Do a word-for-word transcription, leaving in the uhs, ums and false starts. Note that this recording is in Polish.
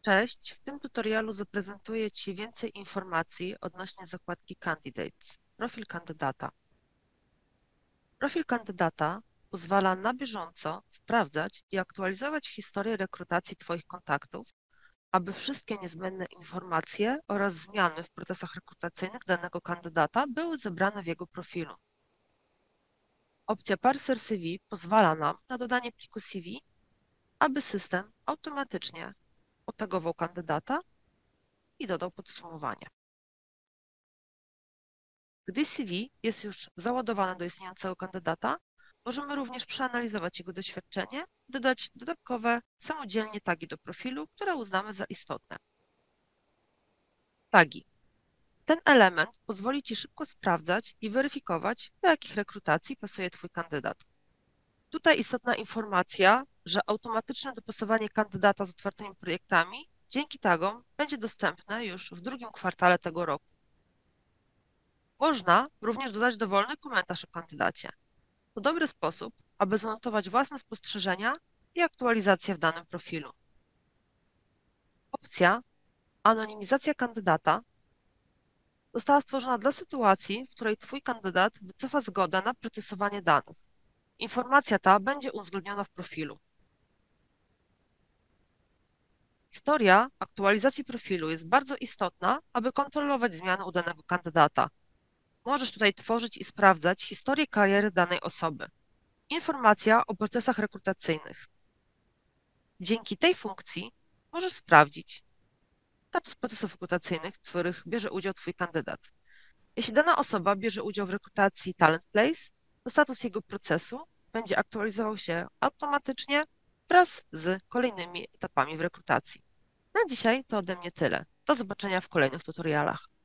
Cześć, w tym tutorialu zaprezentuję Ci więcej informacji odnośnie zakładki Candidates, profil kandydata. Profil kandydata pozwala na bieżąco sprawdzać i aktualizować historię rekrutacji Twoich kontaktów, aby wszystkie niezbędne informacje oraz zmiany w procesach rekrutacyjnych danego kandydata były zebrane w jego profilu. Opcja Parser C V pozwala nam na dodanie pliku C V, aby system automatycznie otagował kandydata i dodał podsumowanie. Gdy C V jest już załadowane do istniejącego kandydata, możemy również przeanalizować jego doświadczenie i dodać dodatkowe, samodzielnie tagi do profilu, które uznamy za istotne. Tagi. Ten element pozwoli Ci szybko sprawdzać i weryfikować, do jakich rekrutacji pasuje Twój kandydat. Tutaj istotna informacja, że automatyczne dopasowanie kandydata z otwartymi projektami dzięki tagom będzie dostępne już w drugim kwartale tego roku. Można również dodać dowolny komentarz o kandydacie. To dobry sposób, aby zanotować własne spostrzeżenia i aktualizacje w danym profilu. Opcja Anonimizacja kandydata została stworzona dla sytuacji, w której Twój kandydat wycofa zgodę na procesowanie danych. Informacja ta będzie uwzględniona w profilu. Historia aktualizacji profilu jest bardzo istotna, aby kontrolować zmiany u danego kandydata. Możesz tutaj tworzyć i sprawdzać historię kariery danej osoby. Informacja o procesach rekrutacyjnych. Dzięki tej funkcji możesz sprawdzić status procesów rekrutacyjnych, w których bierze udział Twój kandydat. Jeśli dana osoba bierze udział w rekrutacji Talent Place, to status jego procesu będzie aktualizował się automatycznie wraz z kolejnymi etapami w rekrutacji. Na dzisiaj to ode mnie tyle. Do zobaczenia w kolejnych tutorialach.